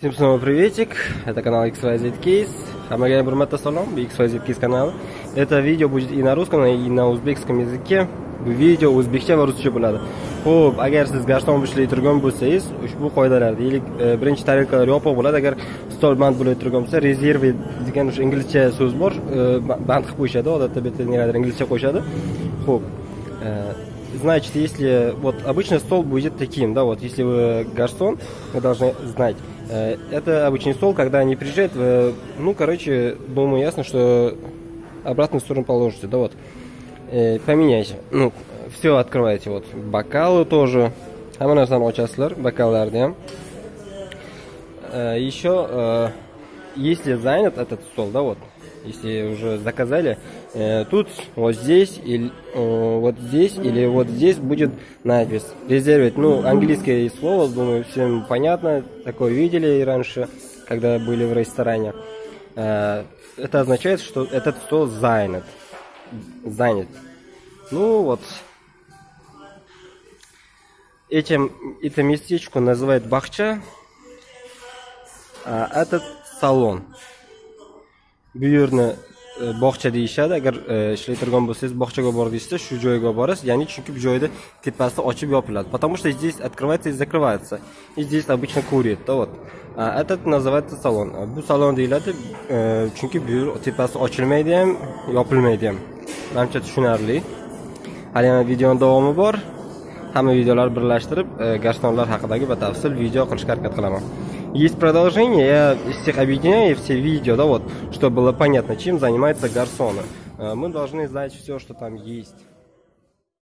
Всем снова приветик, это канал XYZ Case. Хамагаем Бурмата Салам, XYZ Case канал. Это видео будет и на русском, и на узбекском языке. Видео o'zbekcha va ruscha bo'ladi. Xo'p, agar siz garson ishlayib turgan bo'lsangiz, ushbu qoidalar, deylik, birinchi tarelkalar yopiq bo'ladi. Agar stol band bo'lib turgan bo'lsa, rezervi degan o'sha inglizcha so'z bor, band qilib qo'yishadi. Odatda bu yerda negadir inglizcha qo'yishadi. Xo'p, значит, если вот обычно стол будет таким, да, вот если вы гарсон, вы должны знать. Это обычный стол, когда они приезжают, ну, короче, думаю, ясно, что обратную сторону положите, да, вот. Поменяйте, ну, все открываете, вот, бокалы тоже, бокалларды. Еще, если занят этот стол, да, вот, если уже заказали, тут вот здесь или вот здесь будет надпись резервировать. Ну, английское слово, думаю, всем понятно, такое видели раньше, когда были в ресторане. Это означает, что этот стол занят. Ну вот, это местечко называют бахча, а этот салон. Buyurni bog'cha deyishadi. Agar ishlayib turgan bo'lsangiz, bog'chaga bor deysiz, shu joyga borasiz. Ya'ni chunki bu joyda tepasi ochib yopiladi. Потому что здесь открывается и закрывается. И здесь обычно курят, да, вот. А этот называется салон. Bu salon deyiladi, chunki bu tepasi ochilmaydi ham, yopilmaydi ham. Menimcha tushunarli. Hali yana videoning davomi bor. Hamma videolar birlashtirib, garsonlar haqidagi batafsil video qilishga harakat qilaman. Есть продолжение, я всех объединяю, все видео, да, вот, чтобы было понятно, чем занимаются гарсоны. Мы должны знать все, что там есть.